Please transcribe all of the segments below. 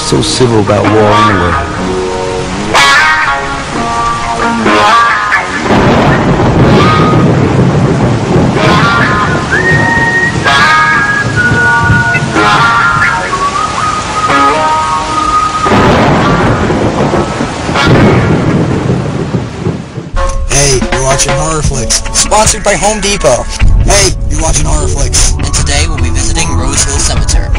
So civil about war anyway. Hey, you're watching Horrorflicks, sponsored by Home Depot. Hey, you're watching Horrorflicks, and today we'll be visiting Rose Hill Cemetery.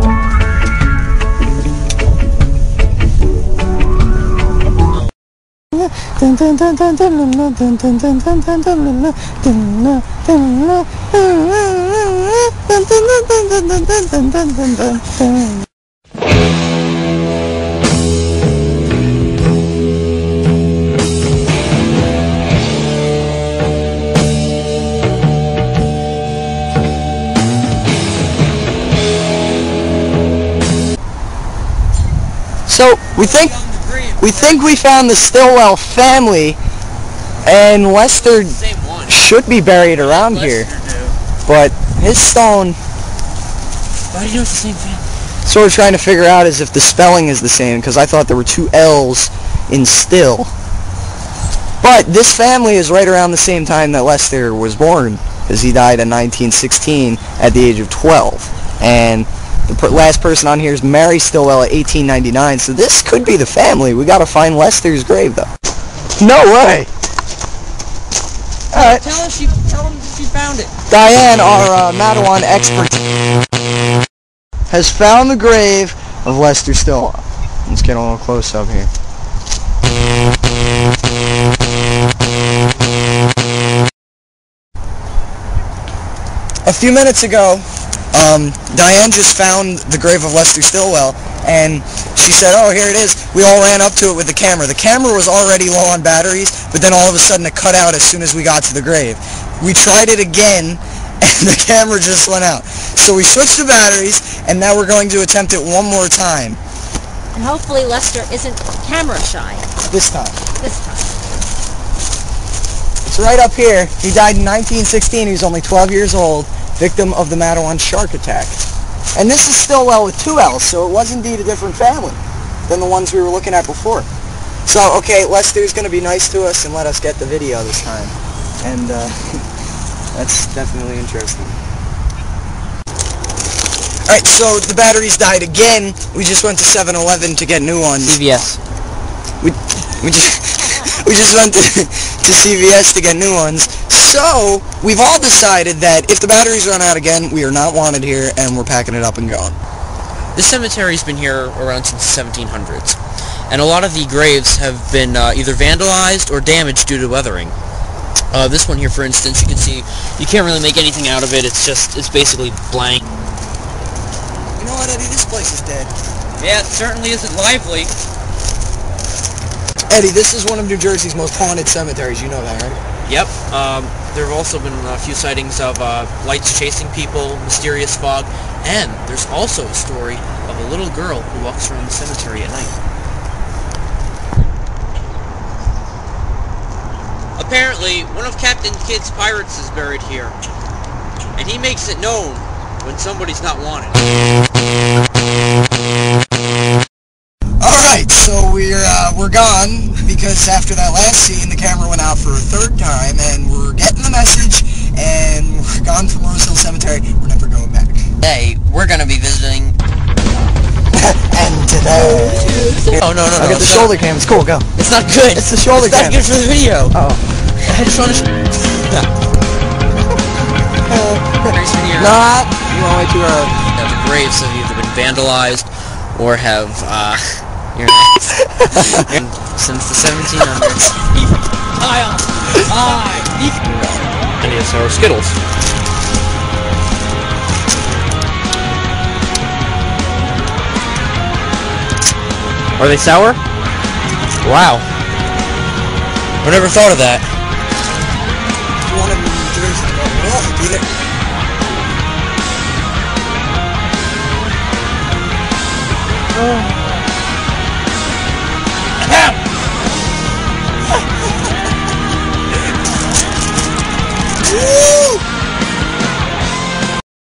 So we think we found the Stillwell family, and Lester should be buried around here, but his stone. Why do you know it's the same family? So we're trying to figure out is if the spelling is the same, because I thought there were two L's in Still. But this family is right around the same time that Lester was born, because he died in 1916 at the age of 12, and the last person on here is Mary Stillwell at 1899, so this could be the family. We gotta find Lester's grave, though. No way! Alright. Tell him she found it. Diane, our Matawan expert, has found the grave of Lester Stillwell. Let's get a little close up here. A few minutes ago, Diane just found the grave of Lester Stillwell, and she said, oh, here it is. We all ran up to it with the camera. The camera was already low on batteries, but then all of a sudden it cut out as soon as we got to the grave. We tried it again, and the camera just went out. So we switched the batteries, and now we're going to attempt it one more time. And hopefully Lester isn't camera shy. This time. This time. It's right up here. He died in 1916. He was only 12 years old. Victim of the Matawan Shark Attack. And this is Stillwell with two L's, so it was indeed a different family than the ones we were looking at before. So, okay, Lester's going to be nice to us and let us get the video this time. And that's definitely interesting. Alright, so the batteries died again. We just went to 7-Eleven to get new ones. CVS. We just went to CVS to get new ones. So, we've all decided that if the batteries run out again, we are not wanted here, and we're packing it up and going. This cemetery's been here around since the 1700s, and a lot of the graves have been either vandalized or damaged due to weathering. This one here, for instance, you can see you can't really make anything out of it. It's basically blank. You know what, Eddie? This place is dead. Yeah, it certainly isn't lively. Eddie, this is one of New Jersey's most haunted cemeteries. You know that, right? Yep. There have also been a few sightings of lights chasing people, mysterious fog, and there's also a story of a little girl who walks around the cemetery at night. Apparently, one of Captain Kidd's pirates is buried here, and he makes it known when somebody's not wanted. Alright, so we're gone, because after that last scene, the camera went out for a third time, and we're getting the message, and we're gone from Rose Hill Cemetery. We're never going back. Today, we're gonna be visiting... And today... Oh, no. I got the shoulder cam. It's cool, go. It's not good. It's the shoulder cam. It's not good for the video. Oh. I just want to... Not. You want to The graves have either been vandalized or have, you're next. Since the 1700s. And yes, our Skittles. Are they sour? Wow. I never thought of that. You want to be New Jersey? Well, be there. Oh.